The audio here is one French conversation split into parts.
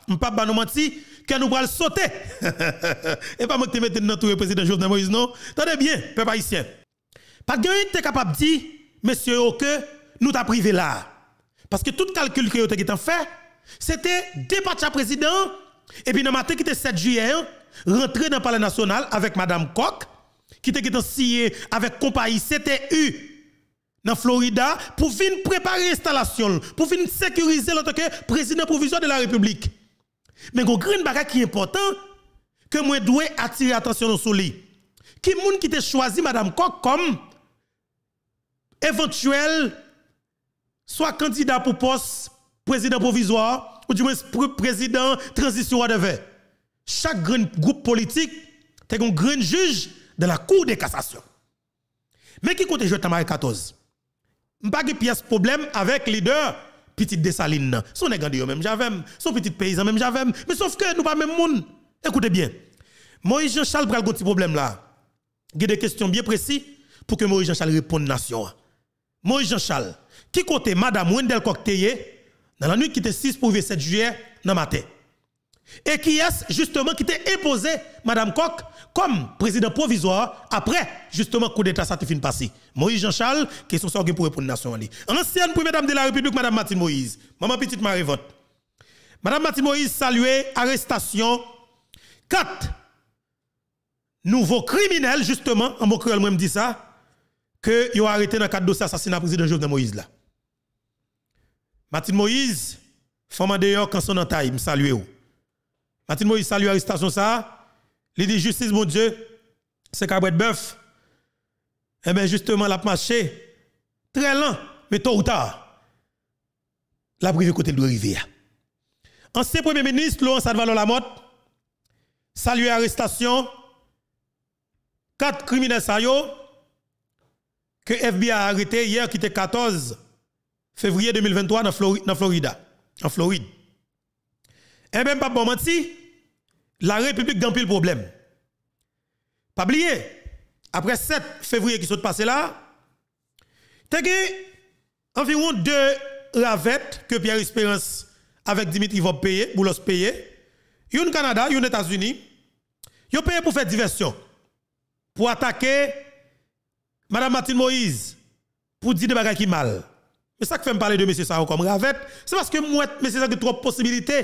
m'pas pas nous mentir que nous pral sauter. Et pas moi qui te mette dans tout le président Jovenel Moïse non. Tenez bien, peuple haïtien. Pas gagne t'es capable de dire monsieur que nous t'a privé là. Parce que tout calcul que vous avez fait, c'était départ président et puis dans matin qui était 7 juillet rentrer dans le palais national avec madame Koch qui était signé avec compagnie CTU dans Florida pour venir préparer l'installation, pour venir sécuriser le que président provisoire de la République. Mais il y a un grand bagage qui est important que moi dois attirer attention sur lui. Qui moun qui t'a choisi madame Koch comme éventuel soit candidat pour poste président provisoire ou du moins président transition whatever. Chaque grand groupe politique est un grand juge de la Cour de cassation. Mais qui compte jouer Tamara 14? M'pas de pièce problème avec leader Petite Dessalines. Son nèg de même j'avais, son petit paysan même j'avais, mais sauf que nous pas même monde. Écoutez bien. Moïse Jean-Charles pral petit problème là. Il y a des questions bien précises pour que Moïse Jean-Charles réponde nation. Moïse Jean-Charles, qui côté madame Wendel Cocteye dans la nuit qui était 6 pour 7 juillet dans matin. Et qui est justement qui était imposé madame Koch comme président provisoire après justement coup d'état ça te fin passé. Moïse Jean-Charles question ça pour répondre nation ali. Ancienne première dame de la République madame Martine Moïse. Maman petite Marie vote. Madame Martine Moïse salué arrestation 4 nouveaux criminels justement en mot créole moi me dit ça que ils ont arrêté dans 4 dossiers assassinat président Jovenel Moïse là. Martine Moïse femme d'ailleurs quand son entaille me saluer ou. Martine Moïse salue arrestation ça. Il dit justice mon Dieu, c'est cabret bœuf. Eh bien justement la marché très lent mais tôt ou tard. La privé côté de arriver. Ancien premier ministre Laurent Salvador Lamotte salue arrestation 4 criminels sayo que FBI a arrêté hier qui était 14 février 2023 dans Florida, en Floride. Et même pas bon menti, la République gagne le problème. Pas oublier, après 7 février qui sont passés là, t'as environ 2 ravettes que Pierre Espérance avec Dimitri va payer, Boulos payer. Une Canada, une États-Unis, ils payé pour faire diversion, pour attaquer Madame Martine Moïse, pour dire des bagages qui mal. Mais ça que fait me parler de M. Sao comme ravette, c'est parce que moi, M. Sao a trop de possibilités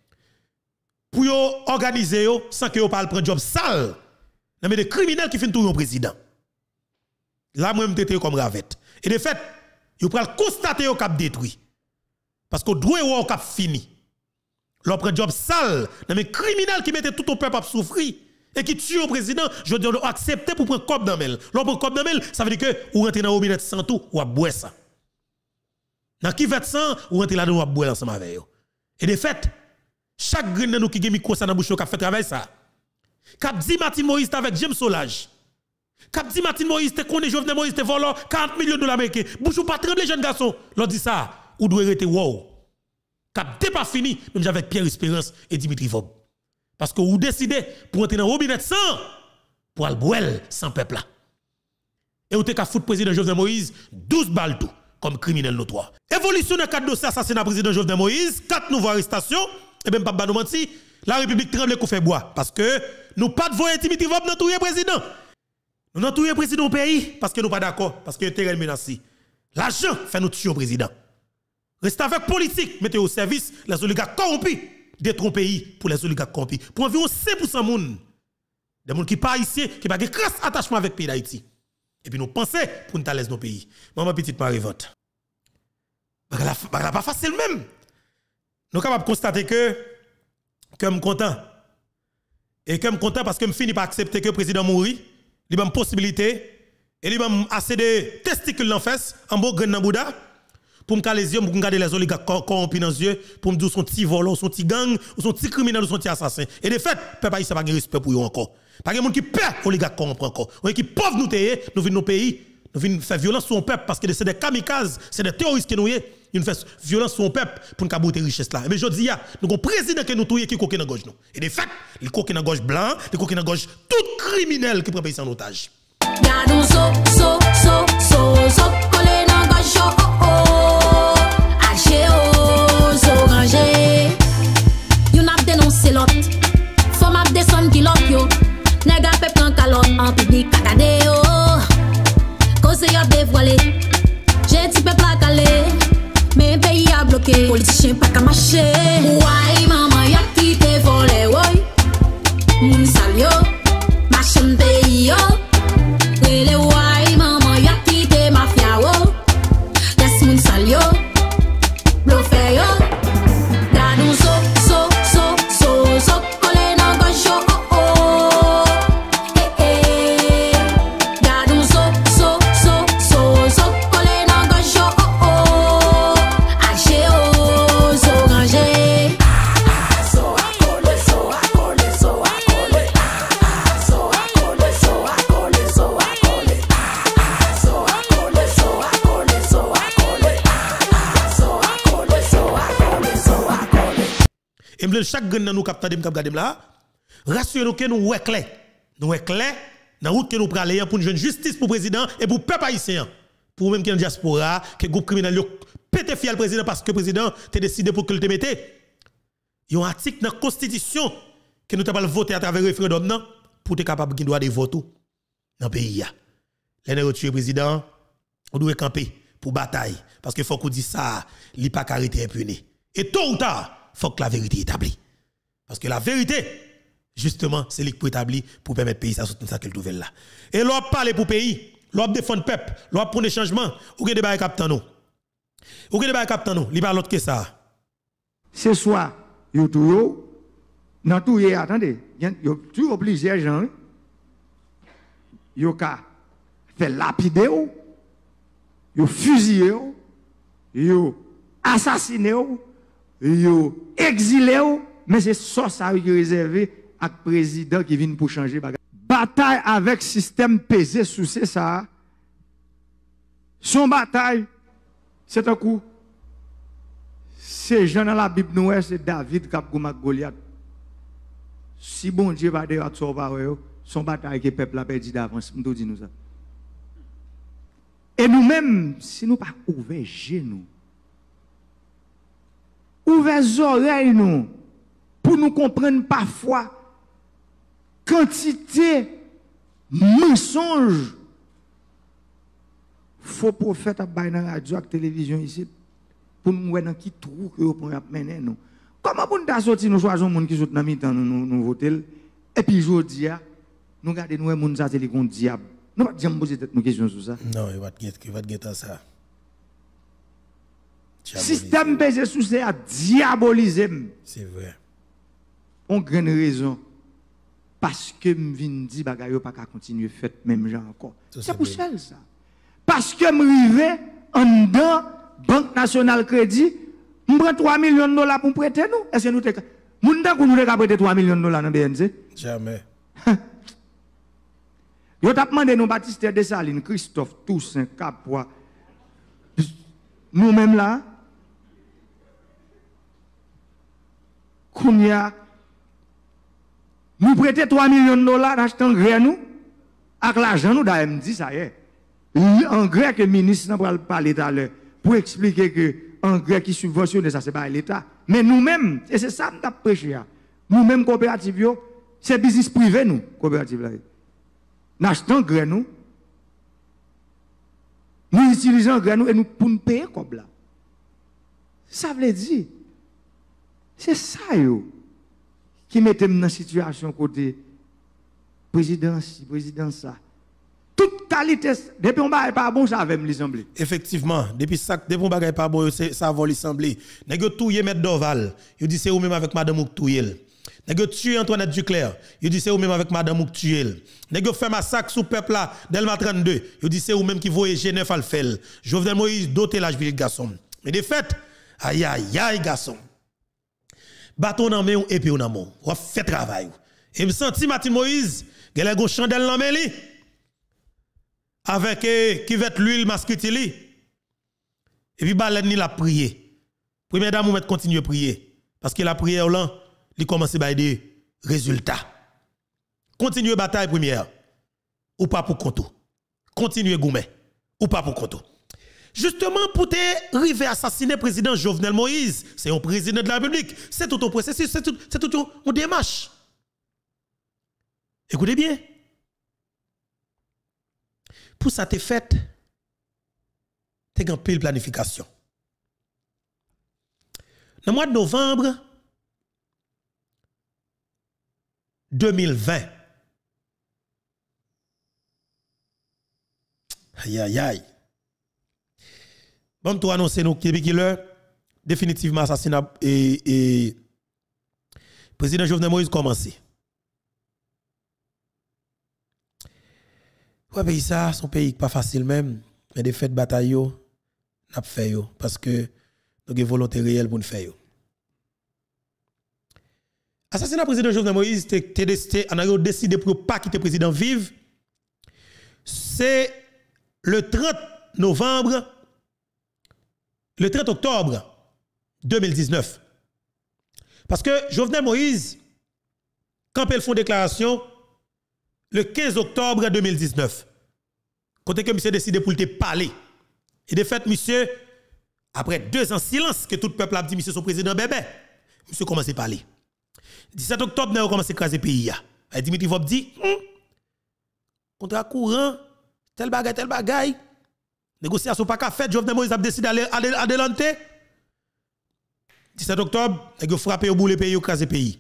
pour organiser sans que vous parlez prendre job sale. Mais des criminels qui finissent tout le président. Là, moi, je me comme ravette. Et de fait, vous pouvez constater au cap détruit. Parce que droit au cap fini. L'on prend job sale, mais criminels qui mettent tout au peuple à souffrir et qui tuent le président, je dois accepter pour prendre cop dans mel. L'on prend cop dans mel, ça veut dire que vous rentrez dans le robinet sans tout, ou à boire ça. Dans qui fait ça, vous rentrez là-dedans, ou à boire ensemble avec eux. Et de fait, chaque grain de nous qui a mis ça dans la bouche, qui a fait travail ça. Cap dit Martine Moïse avec James Solage. Cap dit Martine Moïse, te connaît Jovenel Moïse, te volant 40 millions de dollars américains. Bouche ou pas trembler, jeune garçon. L'on dit ça, ou doit rester wow. Cap n'est pas fini, même avec Pierre Espérance et Dimitri Vob. Parce que vous décidez pour entrer dans le robinet sans, pour aller boire sans peuple là. Et vous avez foutre président Jovenel Moïse 12 balles tout, comme criminel notoire. Évolution dans 4 dossiers assassinat président Jovenel Moïse, 4 nouvelles arrestations, et bien pas nous mentir, la République tremble qu'on fait bois. Parce que nous pas de voyer Dimitri Vob dans tout le président. Nous dans tout le président au pays, parce que nous pas d'accord, parce que le terrain menacé. L'argent fait nous tuer au président. Restez avec politique, mettez au service les oligarques corrompus, détruire pays pour les oligarques corrompus. Pour environ 5% de monde, des gens qui ne sont pas ici, qui n'ont pas de crasse attachement avec le pays d'Haïti. Et puis nous pensons pour nous laisser nos pays. Maman petite Marie vote. Pas facile même. Nous sommes capables de constater que je suis content. Et que je suis content parce que je finis par accepter que le président mourit, il a une possibilité, et il a assez de testicules en face, en beau grain dans Bouddha, pour me caler les yeux, pour me garder les oligarques corrompus dans les yeux, pour me dire son petit volant, son petit gang, son petit criminel, son petit assassin. Et de fait, peuple haïtien n'a pas de respect pour eux encore. Pas de monde qui perd oligarques corrompus encore. On est qui pauvres nous tailler, nous venons nos pays, nous venons faire violence sur le peuple parce que c'est des kamikazes, c'est des terroristes qui nous y nous faisons violence sur le peuple pour nous caboter richesse là. Mais je dis, nous avons un président qui nous touille qui coquine dans gauche nous. Et de fait, il coquine dans gauche blanc, il coquine dans gauche tout criminel qui prend pays en otage. l'autre. Faut m'a descendre qui l'autre yo. Nègre fait prendre calotte en public cagade yo. Cause y a dévoilé. J'ai un petit peuple à caler. Mais pays a bloqué. Politicien pas qu'à marcher. Ouais, maman y'a quitté volé, ouais. Moun sal yo. Machin pays yo. Rele ouais, maman y'a quitté mafia wo. Yes, moun sal yo. Blofé yo. Gadou so. Kole nan gauche yo, oh oh. Gadou so. Kole nan gauche yo, oh oh. Ache yo, so ranger. So akole. Et m'le chaque grain dans nous captade m'kap gade là, rassurez-nous que nous ouais clair. Nous ouais clair dans route que nous praler pour une jeune justice pour président et pour peuple haïtien. Pour même qui en diaspora, que groupe criminel yo pété fiel président parce que président t'es décidé pour que le te mette. Il y a un article dans la constitution que nous t'avons voté à travers le référendum non pour être capable de droit de vote dans le pays. Les nègres tuer président, on doit camper pour bataille parce que faut qu'on dise ça, li pas carité impuné. Et tôt ou tard faut que la vérité établie. Parce que la vérité, justement, c'est ce qui peut établir pour permettre au pays à soutenir ça qu'elle trouve là. Et l'on parle pour le pays, l'on défend le peuple, l'on prend des changements, ou que débat captain nous. Ou que débat captain nous, il pas l'autre que ça. C'est soit yo tout yo, dans tout yo attendez, yo tout plusieurs gens yo ka fait lapider yo fusiller yo assassiner yo exilé mais c'est ça qui est réservé à président qui vient pour changer bagage. Bataille avec système pesé sous ça. Son bataille c'est un coup. C'est Jean dans la Bible nous c'est David qui a gagné Goliath. Si bon Dieu va dire son bataille que le peuple a perdu d'avance, nous dit nous ça. Et nous-mêmes si nous pas ouvert genoux ouvrez les oreilles nous pour nous comprendre parfois quantité mensonge faux prophète à bailler dans la radio et la télévision ici pour nous voir dans qui trou que vous mener nous. Comment pour nous sortir nous choisissons monde qui sont dans mi-temps nous voter et puis aujourd'hui nous garder nous monde ça c'est le diable. Nous pas jamais poser nos questions sur ça. Non, il va te ça. Système pesé sous c'est à diaboliser. C'est vrai. On grande raison parce que me vinn di bagay yo pas continuer fait même genre encore. C'est pour ça. Parce que me rive en dedans Banque Nationale Crédit, me prend 3 millions de dollars pour prêter nous. Est-ce que nous te moun ta nous ka prêter 3 millions de dollars dans BNC? Jamais. Yo t'a demandé nous Baptiste Dessalines, Christophe Toussaint Capois. Nous même là Kounia, nous prêtons 3 millions de dollars achetant engrais nous, avec l'argent nous d'AMD, ça y est. L'engrais que le ministre n'a pas parlé tout à l'heure, pour expliquer que l'engrais qui subventionne, ça c'est pas l'État. Mais nous-mêmes, et c'est ça que nous avons prêché, nous-mêmes coopératives, c'est business privé nous, coopérative là. Nous achetons engrais nous, nous utilisons engrais nous et nous pour nous payer comme là. Ça veut dire, c'est ça yo qui mettait dans la situation côté président ça. Toute qualité depuis on bagay pas bon ça avait me semblé. Effectivement, depuis ça depuis on bagay pas bon ça va lui sembler. Nèg yo touyer mettre Dorval, yo dit c'est ou même avec madame ou touyer. Nèg yo tuer Antoinette Duclerc, yo dit c'est ou même avec madame ou tuer. Nèg yo fait massacre sous peuple là Delma 32, yo dit c'est ou même qui voye G9 al fel. Jovenel Moïse doté l'âge vil garçon. Mais de fait, aïe aïe aïe garçon. Bâton dans main et puis on main. On fait travail. Et me senti Martin Moïse, il a une chandelle dans main li avec qui va l'huile mascutili. Et puis balen ni la prier. Première dame on continuer prier parce que la prière là, il commence à des résultats. Continuez bataille première ou pas pour compte. Continuez goumet ou pas pour compte. Justement, pour te arriver à assassiner le président Jovenel Moïse, c'est un président de la République. C'est tout un processus, c'est tout une démarche. Écoutez bien. Pour ça, t'es fait, t'es en pile planification. Dans le mois de novembre 2020, aïe aïe aïe. Bon, toi annoncer nous Québec Killer définitivement assassinat et président Jovenel Moïse commencé. Ouais, pays ça, son pays pas facile même, mais des faits de bataille n'a pas fait parce que nous avons volonté réelle pour nous faire. Assassinat président Jovenel Moïse, on a décidé pour ne pas quitter le président vive. C'est le 30 novembre, le 30 octobre 2019. Parce que Jovenel Moïse, quand il fait une déclaration, le 15 octobre 2019, quand monsieur décidé pour te parler, et de fait, monsieur, après 2 ans de silence, que tout le peuple a dit, monsieur, son président bébé, monsieur commence à parler. 17 octobre, nous avons commencé à écraser le pays. Dimitri Vop dit, contrat courant, tel bagay, négociation pas qu'à faire, Jovenel Moïse a décidé d'aller adelanter. 17 octobre, nous avons frappé au bout le pays, écrasé le pays.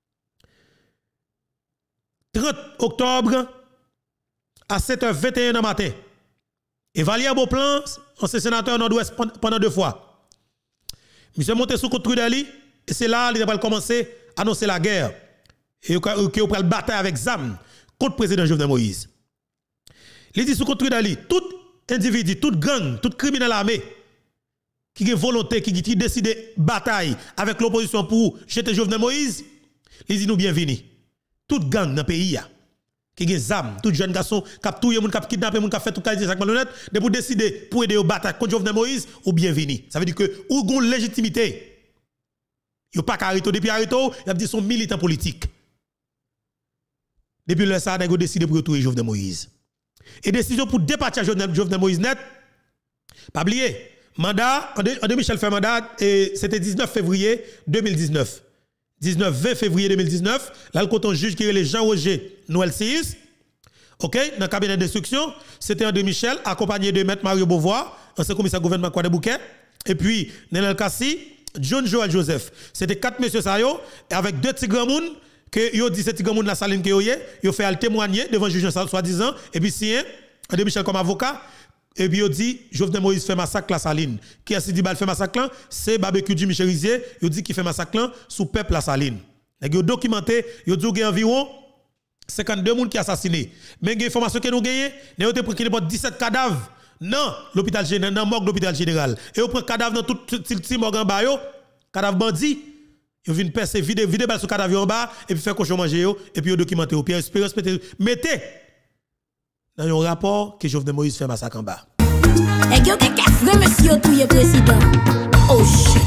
30 octobre, à 7h21 du matin, Evalier Beauplan, ancien sénateur nord-ouest pendant 2 fois. Monsieur monté sous contre Trudeli, et c'est là qu'il va commencer à annoncer la guerre. Et il va bataille avec ZAM contre le président Jovenel Moïse. Il dit sous contre Trudeli, tout individu, toute gang, tout criminel armé, qui a volonté, qui décide de bataille avec l'opposition pour jeter Jovenel Moïse, il dit nous bienvenue. Toute gang dans le pays, qui a des armes, tout jeune garçon, qui a tué, qui a kidnappé, qui a fait tout qualité de malhonnête, de pour décider pour aider au bataille contre Jovenel Moïse, ou bienvenue. Ça veut dire que, ou gon légitimité. Yo pas carito, depuis arito, il a dit son militant politique. Depuis le ça, il a décidé pour tuer Jovenel Moïse. Et décision pour dépatcher Jovenel Moïse net, pas oublier, mandat, André Michel fait mandat, et c'était 19 février 2019. 20 février 2019, là, le coton juge qui est le Jean-Roger Noël Sis, ok, dans le cabinet d'instruction, c'était André Michel, accompagné de Maître Mario Beauvoir, ancien commissaire gouvernement Kouade Bouquet, et puis Nenel Kassi, John Joel Joseph. C'était 4 messieurs Sayo, avec 2 petits grands moun, que yo dit ces petits grands moun la saline que yo fait al témoigner devant le juge soi-disant, et puis si André Michel comme avocat, et puis il dit Jovenel Moïse fait massacre la saline. Qui a dit fait massacre là? C'est barbecue du Michel Rizier, il dit qu'il fait massacre là sous peuple la saline. Et il a documenté, il a dit qu'il y a environ 52 personnes qui assassinés. Mais il y a une information que nous gagnons, nous avons pris 17 cadavres dans l'hôpital général, dans le morgue de l'hôpital général. Et on prend cadavre dans tout petit morgue en bas, cadavre bandit. Ils viennent percer, vider balle sur cadavre en bas, et puis faire cochon manger, et puis documenté. Pierre Espérance, mettez dans un rapport que Jovenel Moïse fait massacre en bas. Et que t'es qu'à monsieur tout le président. Oh shit.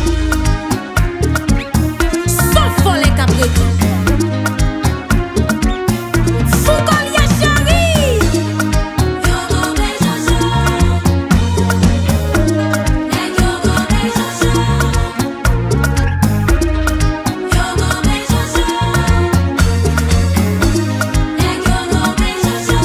Sans fond les capretons. Fou qu'on y a chéri. Yo go be jojo. Et yo go be jojo. Yo go be jojo. Et yo go be jojo.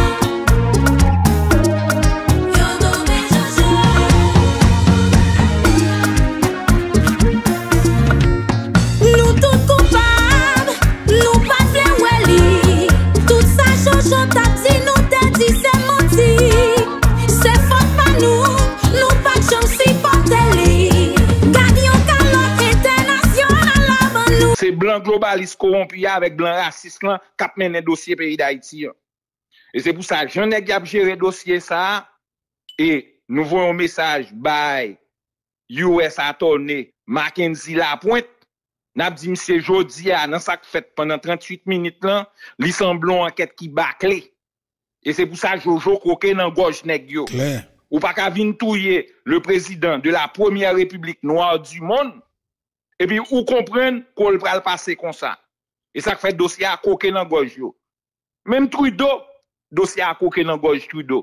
Nous tous coupables, nous pas fait weli. Tout ça Jojo t'a dit, nous t'a dit c'est menti. C'est faute pas nous pas de chance si porter. Gagnons calotte international avant nous. C'est blanc globaliste corrompu avec blanc raciste là qui mène dossier pays d'Haïti. Et c'est pour ça que j'en ai géré dossier ça et nous voyons un message by US Attorney Mackenzie Lapointe. N'a dit monsieur jodi a dans ça fait pendant 38 minutes là, li semblon enquête qui bâclé. Et c'est pour ça Jojo coqué dans gorge nèg yo. Ou pas ka vinn touyer le président de la première république noire du monde. Et puis ou comprendre qu'on le pral passer comme ça. Et ça fait dossier à coqué dans gorge yo. Même Trudeau, dossier à coqué dans gorge Trudeau.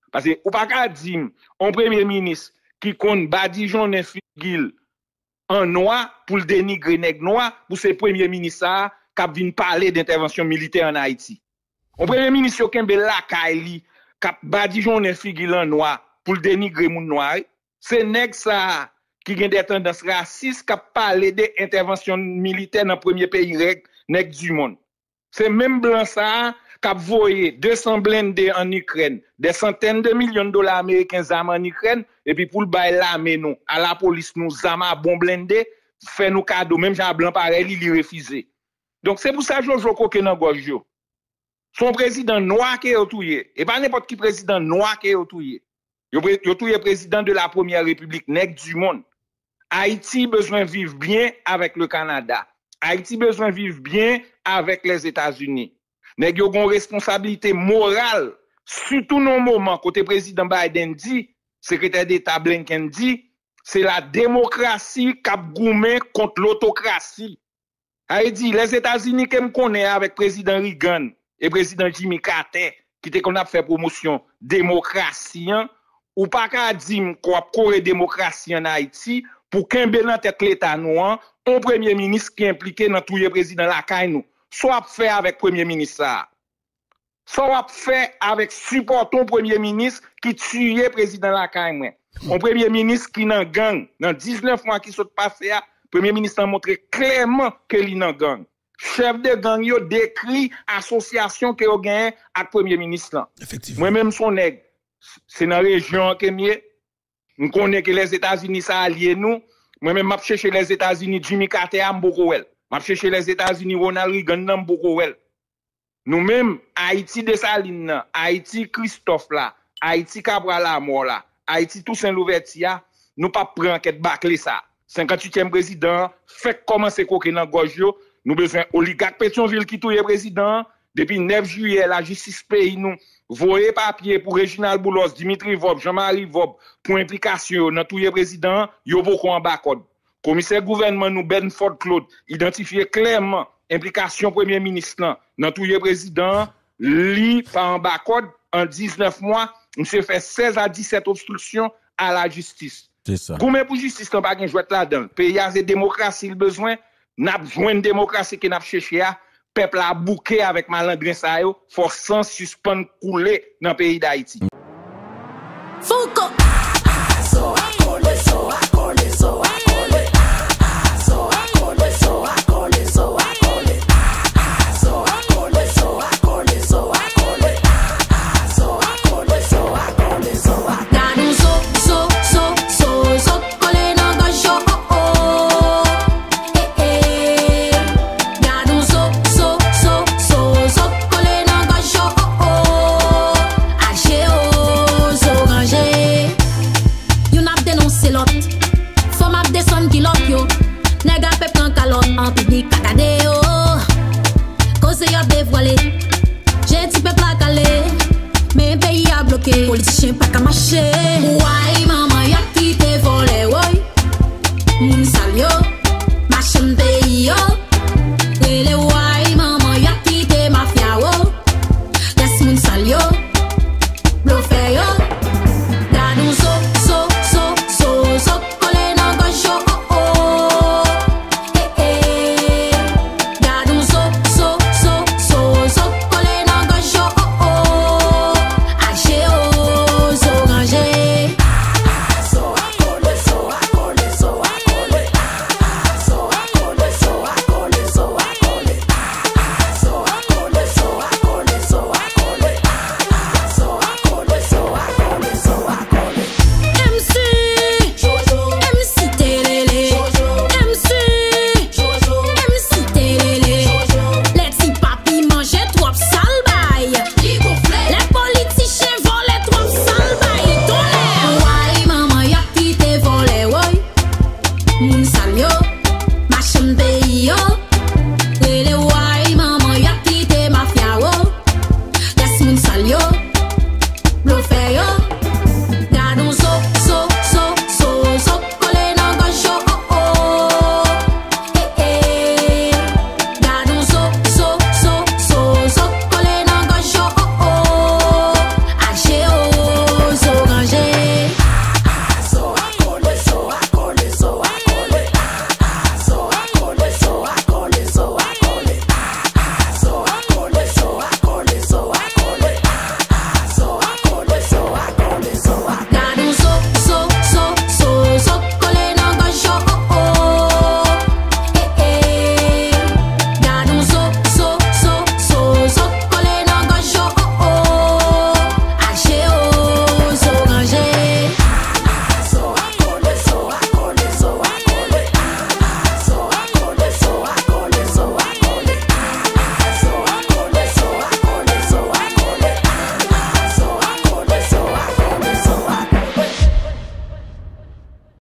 Parce que, ou pas qu'à dire, un premier ministre qui compte Badijon et Figil en noir pour le dénigrer nèg noir, pour ce premier ministre qui vient parler d'intervention militaire en Haïti. Un premier ministre qui a la Kaili, qui Badijon et Figil en noir pour le dénigrer moun noir, c'est nèg ça qui a des tendances racistes qui parlé d'intervention militaire dans le premier pays nèg du monde. C'est même blanc ça qui a voyé 200 blindés en Ukraine, des centaines de millions de dollars américains en Ukraine, et puis pour le bail l'armée nous, à la police nous, zama bon blindé, fait nous cadeaux, même Jean Blanc pareil, il refusé. Donc c'est pour ça que Jojo Koke nan gorge yo. Son président noir qui est outouye, et pas n'importe qui président noir qui est outouye. Yo touye président de la première république nèg du monde. Haïti besoin vivre bien avec le Canada. Haïti besoin vivre bien avec les États-Unis. Nèg yo gon responsabilité morale, surtout dans moment côté président Biden dit, secrétaire d'État Blinken dit, c'est la démocratie qui a goumé contre l'autocratie. Haïti, les États-Unis qui me connaissent avec président Reagan et président Jimmy Carter, qui était qu'on a fait promotion démocratie, ou pas qu'à dire qu'on démocratie en Haïti, pour qu'un bel en tête l'État noir, un premier ministre qui est impliqué dans tout le président la caille nous. Soit fait avec premier ministre ça. Soit fait avec support ton premier ministre qui tuait président la caille. Un premier ministre qui nan gang, dans 19 mois qui sont passés, premier ministre a montré clairement que il nan gang. Chef de gang yo décrit association que yo gagne avec premier ministre. Effectivement. Moi-même son nèg, c'est dans région que mieux. On connaît que les États-Unis ça allié nous. Moi-même m'a chercher les États-Unis Jimmy Carter à Mbokowel. M'a chercher les États-Unis Ronald Reagan dans Mbokowel. Nous-mêmes Haïti Dessalines, Haïti Christophe là, Haïti Cabral la mort là, Haïti Toussaint Louverture, nous pas prendre quête bâcler ça. 58e président fait commencer coquer dans gorge yo. Nous besoin oligarque Pétionville qui touye président depuis 9 juillet la justice pays nous voyez papier pour Reginald Boulos, Dimitri Vob, Jean-Marie Vob pour implication dans touye président, yo beaucoup en bas code. Commissaire gouvernement nous Benford Claude identifié clairement implication premier ministre dans touye président, li pas en bas code en 19 mois, monsieur fait 16 à 17 obstructions à la justice. C'est ça. Goumé pour justice n'a pas gen jouet là-dedans. Pays a démocratie le besoin. N'a besoin de démocratie qui n'a cherché à peuple a bouqué avec malandrin ça yo forçant suspendre couler dans le pays d'Haïti. Foucault en public kakade yo. Cause y a dévoilé, j'ai un petit peu placalé, mais pays a bloqué, politicien pas qu'à marcher.